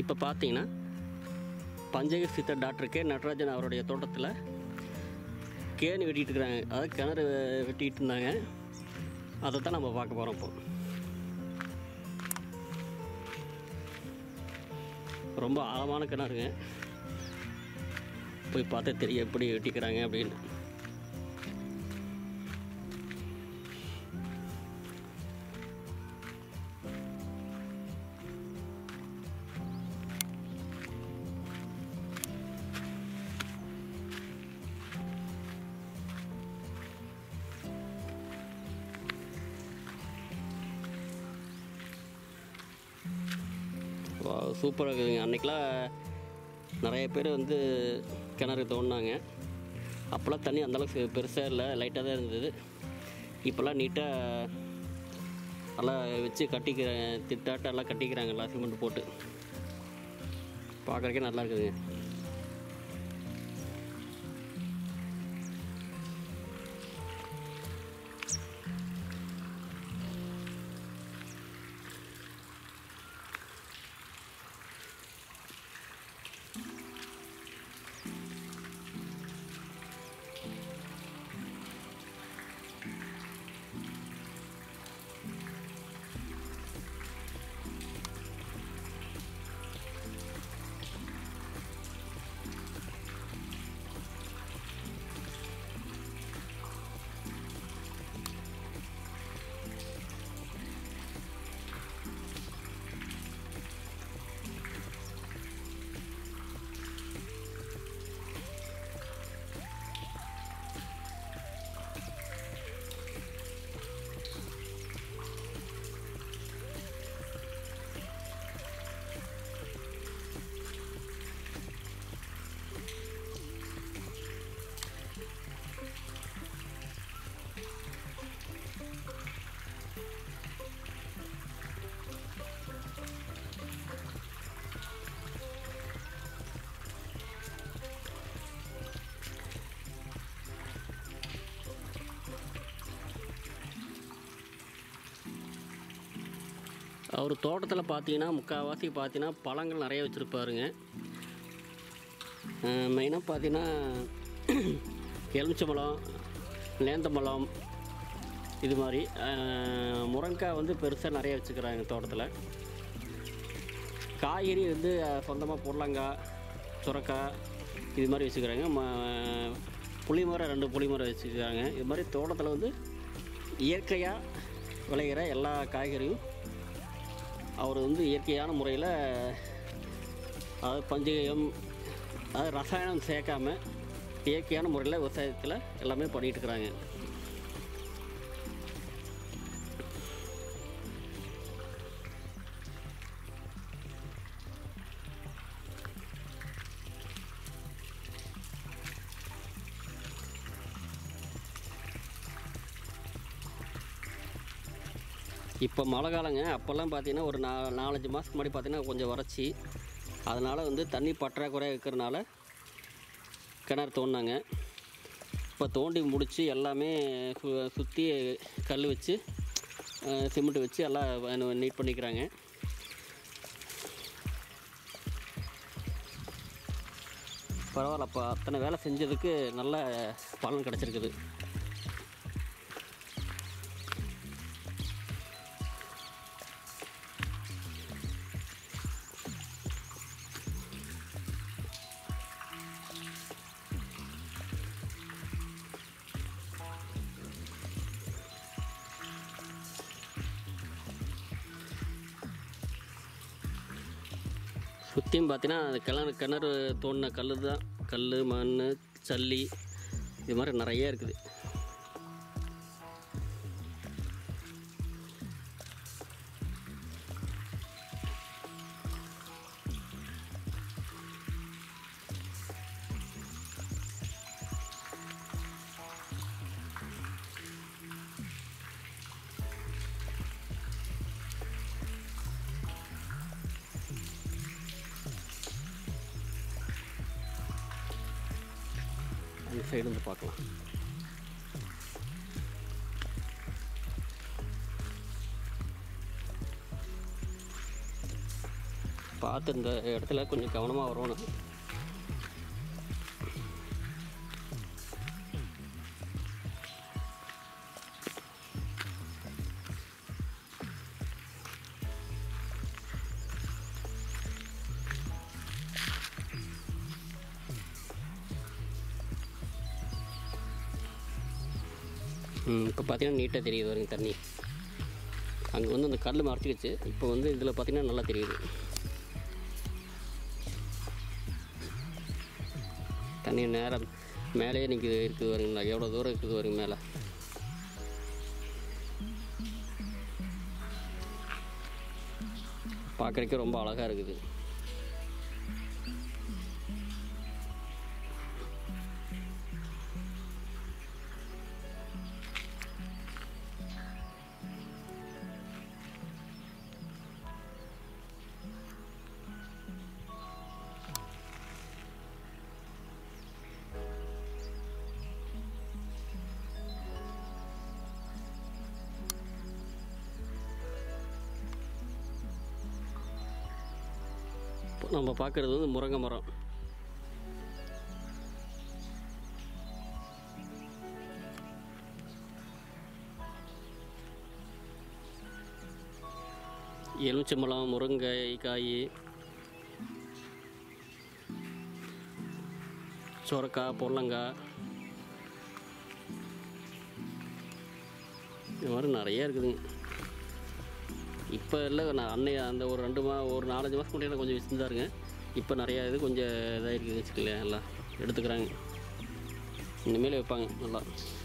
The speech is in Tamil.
இப்போ பார்த்தீங்கன்னா பஞ்சக சித்த டாக்டர் கே நடராஜன் அவருடைய தோட்டத்தில் கேணி வெட்டிகிட்டு இருக்கிறாங்க. அதாவது கிணறு வெட்டிகிட்டு இருந்தாங்க. அதை தான் நம்ம பார்க்க போகிறோம். இப்போ ரொம்ப ஆழமான கிணறுங்க. போய் பார்த்தா தெரியும் எப்படி வெட்டிக்கிறாங்க அப்படின்னு. சூப்பராக இருக்குதுங்க. அன்றைக்கெலாம் நிறைய பேர் வந்து கிணறு தோண்டினாங்க. அப்போல்லாம் தண்ணி அந்தளவுக்கு பெருசாக இல்லை, லைட்டாக தான் இருந்தது. இப்போல்லாம் நீட்டாக நல்லா வச்சு திட்டாட்ட எல்லாம் கட்டிக்கிறாங்க, எல்லாம் சிமெண்ட் போட்டு. பார்க்குறக்கே நல்லா இருக்குதுங்க. அவர் தோட்டத்தில் பார்த்தீங்கன்னா முக்கால்வாசி பார்த்தீங்கன்னா பழங்கள் நிறைய வச்சுருப்பாருங்க. மெயினாக பார்த்தீங்கன்னா எலுமிச்சம்பழம், நேந்தம்பழம், இது மாதிரி முருங்கைக்காய் வந்து பெருசாக நிறைய வச்சுக்கிறாங்க தோட்டத்தில். காய்கறி வந்து சொந்தமாக புடலங்காய், சுரக்காய் இது மாதிரி வச்சுக்கிறாங்க. புளிமரம் 2 புளிமரம் வச்சுக்கிறாங்க. இது மாதிரி தோட்டத்தில் வந்து இயற்கையாக விளைகிற எல்லா காய்கறியும் அவர் வந்து இயற்கையான முறையில், அதாவது பஞ்சகம், அதாவது ரசாயனம் சேர்க்காமல் இயற்கையான முறையில் விவசாயத்தில் எல்லாமே பண்ணிகிட்டு இருக்கிறாங்க. இப்போ மழை காலங்க. அப்போல்லாம் பார்த்தீங்கன்னா ஒரு 4-5 மாதத்துக்கு முன்னாடி பார்த்தீங்கன்னா கொஞ்சம் வறட்சி. அதனால் வந்து தண்ணி பற்றாக்குறையாக இருக்கிறனால கிணறு தோண்டினாங்க. இப்போ தோண்டி முடித்து எல்லாமே சுற்றி கல் வச்சு சிமெண்ட் வச்சு எல்லாம் நீட் பண்ணிக்கிறாங்க. பரவாயில்ல, அப்போ அத்தனை வேலை செஞ்சதுக்கு நல்ல பலன் கிடச்சிருக்குது. சுற்றியும் பார்த்தீங்கன்னா அது கிணறு தோண்டின கல் தான். கல், மண், சல்லி இது மாதிரி நிறைய இருக்குது. இந்த சைடு வந்து பார்க்கலாம். பார்த்து இந்த இடத்துல கொஞ்சம் கவனமாக வரணும். இப்போ பார்த்தீங்கன்னா நீட்டாக தெரியுது வருங்க தண்ணி. அங்கே வந்து அந்த கல் மறைச்சிக்கிச்சு. இப்போ வந்து இதில் பார்த்தீங்கன்னா நல்லா தெரியுது. தண்ணி நேரம் மேலேயே நிற்கிது இருக்குது வருங்களா, எவ்வளோ தூரம் இருக்குது வருங்க மேலே. பார்க்குறதுக்கே ரொம்ப அழகாக இருக்குது. நம்ம பார்க்குறது வந்து முருங்கை மரம். எலுமிச்சம்பழம், முருங்கை காய், சுரக்காய், பொடலங்காய், இந்த மாதிரி நிறையா இருக்குதுங்க. இப்போ இல்லை, நான் அந்த ஒரு 4-5 மாதம் முன்னாடி கொஞ்சம் விசிந்தாருங்க. இப்போ நிறையா இது கொஞ்சம் இதாக இருக்குது வச்சுக்கல, எல்லாம் எடுத்துக்கிறாங்க. இனிமேல் வைப்பாங்க நல்லா.